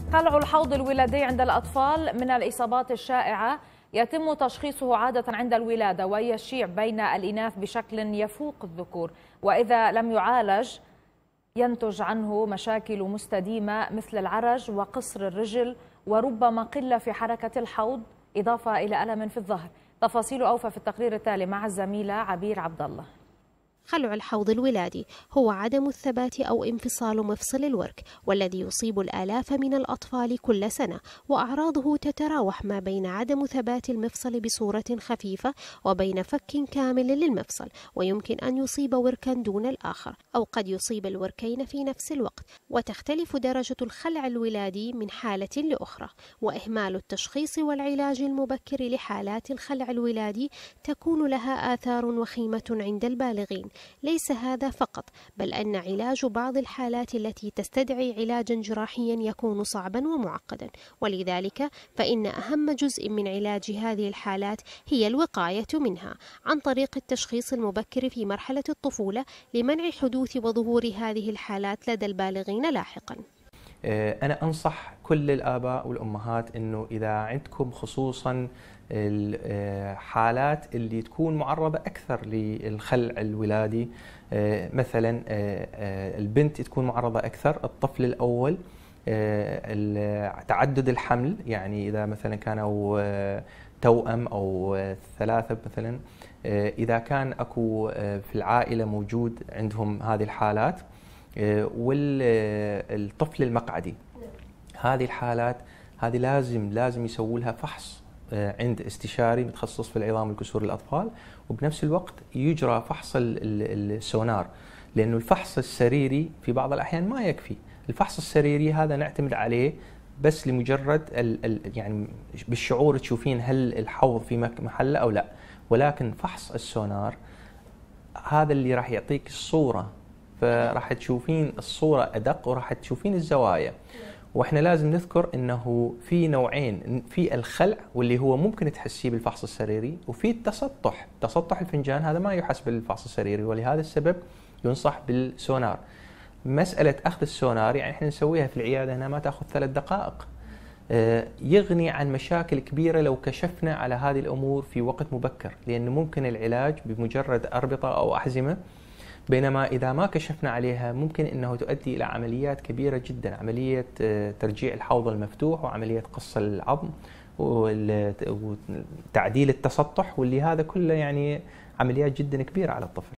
خلع الحوض الولادي عند الأطفال من الإصابات الشائعة يتم تشخيصه عادة عند الولادة ويشيع بين الإناث بشكل يفوق الذكور، وإذا لم يعالج ينتج عنه مشاكل مستديمة مثل العرج وقصر الرجل وربما قلة في حركة الحوض إضافة إلى ألم في الظهر. تفاصيل أوفى في التقرير التالي مع الزميلة عبير عبد الله. خلع الحوض الولادي هو عدم الثبات أو انفصال مفصل الورك، والذي يصيب الآلاف من الأطفال كل سنة، وأعراضه تتراوح ما بين عدم ثبات المفصل بصورة خفيفة وبين فك كامل للمفصل، ويمكن أن يصيب وركا دون الآخر أو قد يصيب الوركين في نفس الوقت، وتختلف درجة الخلع الولادي من حالة لأخرى. وإهمال التشخيص والعلاج المبكر لحالات الخلع الولادي تكون لها آثار وخيمة عند البالغين. ليس هذا فقط، بل أن علاج بعض الحالات التي تستدعي علاجا جراحيا يكون صعبا ومعقدا، ولذلك فإن أهم جزء من علاج هذه الحالات هي الوقاية منها عن طريق التشخيص المبكر في مرحلة الطفولة لمنع حدوث وظهور هذه الحالات لدى البالغين لاحقا. أنا أنصح كل الآباء والأمهات أنه إذا عندكم خصوصا الحالات اللي تكون معرضة أكثر للخلع الولادي، مثلا البنت تكون معرضة أكثر، الطفل الأول، تعدد الحمل، يعني إذا مثلا كانوا توأم أو ثلاثة مثلا، إذا كان أكو في العائلة موجود عندهم هذه الحالات، والطفل المقعدي. هذه الحالات هذه لازم يسووا لها فحص عند استشاري متخصص في العظام والكسور الأطفال، وبنفس الوقت يجرى فحص السونار، لأنه الفحص السريري في بعض الأحيان ما يكفي. الفحص السريري هذا نعتمد عليه بس لمجرد يعني بالشعور تشوفين هل الحوض في محله أو لا، ولكن فحص السونار هذا اللي راح يعطيك الصورة، فراح تشوفين الصورة أدق وراح تشوفين الزوايا. واحنا لازم نذكر انه في نوعين، في الخلع واللي هو ممكن تحسيه بالفحص السريري، وفي التسطح. تسطح الفنجان هذا ما يحس بالفحص السريري، ولهذا السبب ينصح بالسونار. مسألة أخذ السونار يعني احنا نسويها في العيادة هنا ما تأخذ 3 دقائق، يغني عن مشاكل كبيرة لو كشفنا على هذه الأمور في وقت مبكر، لأنه ممكن العلاج بمجرد أربطة أو أحزمة، بينما إذا ما كشفنا عليها ممكن أنه تؤدي إلى عمليات كبيرة جدا، عملية ترجيع الحوض المفتوح، وعملية قص العظم، وتعديل التسطح، واللي هذا كله يعني عمليات جدا كبيرة على الطفل.